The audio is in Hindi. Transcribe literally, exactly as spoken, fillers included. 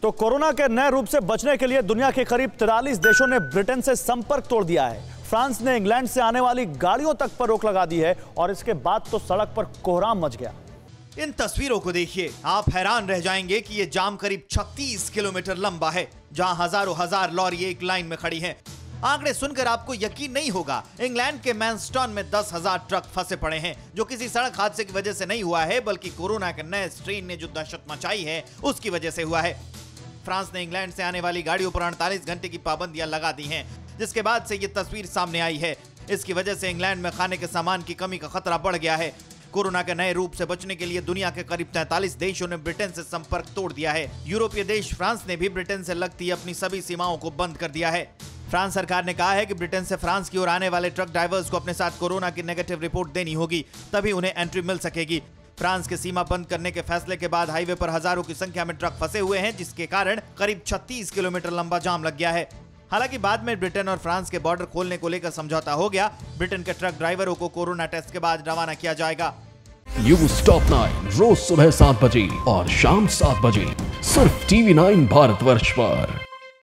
तो कोरोना के नए रूप से बचने के लिए दुनिया के करीब तिरालीस देशों ने ब्रिटेन से संपर्क तोड़ दिया है। फ्रांस ने इंग्लैंड से आने वाली गाड़ियों तक पर रोक लगा दी है और इसके बाद तो सड़क पर कोहराम मच गया। इन तस्वीरों को देखिए, आप हैरान रह जाएंगे कि ये जाम करीब छत्तीस किलोमीटर लंबा है, जहां हजारों हजार लॉरी एक लाइन में खड़ी हैं। आंकड़े सुनकर आपको यकीन नहीं होगा, इंग्लैंड के मैनस्टन में दस हजार ट्रक फंसे पड़े हैं, जो किसी सड़क हादसे की वजह से नहीं हुआ है, बल्कि कोरोना के नए स्ट्रेन ने जो दहशत मचाई है उसकी वजह से हुआ है। फ्रांस ने इंग्लैंड से आने वाली गाड़ियों पर अड़तालीस घंटे की पाबंदियां लगा दी हैं, जिसके बाद से ये तस्वीर सामने आई है। इसकी वजह से इंग्लैंड में खाने के सामान की कमी का खतरा बढ़ गया है। कोरोना के नए रूप से बचने के लिए दुनिया के करीब तैंतालीस देशों ने ब्रिटेन से संपर्क तोड़ दिया है। यूरोपीय देश फ्रांस ने भी ब्रिटेन से लगती अपनी सभी सीमाओं को बंद कर दिया है। फ्रांस सरकार ने कहा है कि ब्रिटेन से फ्रांस की ओर आने वाले ट्रक ड्राइवर्स को अपने साथ कोरोना की नेगेटिव रिपोर्ट देनी होगी, तभी उन्हें एंट्री मिल सकेगी। फ्रांस की सीमा बंद करने के फैसले के बाद हाईवे पर हजारों की संख्या में ट्रक फंसे हुए हैं, जिसके कारण करीब छत्तीस किलोमीटर लंबा जाम लग गया है। हालांकि बाद में ब्रिटेन और फ्रांस के बॉर्डर खोलने को लेकर समझौता हो गया। ब्रिटेन के ट्रक ड्राइवरों को कोरोना टेस्ट के बाद रवाना किया जाएगा। न्यूज टॉप नाइन रोज सुबह सात बजे और शाम सात बजे सिर्फ टीवी नाइन भारतवर्ष पर।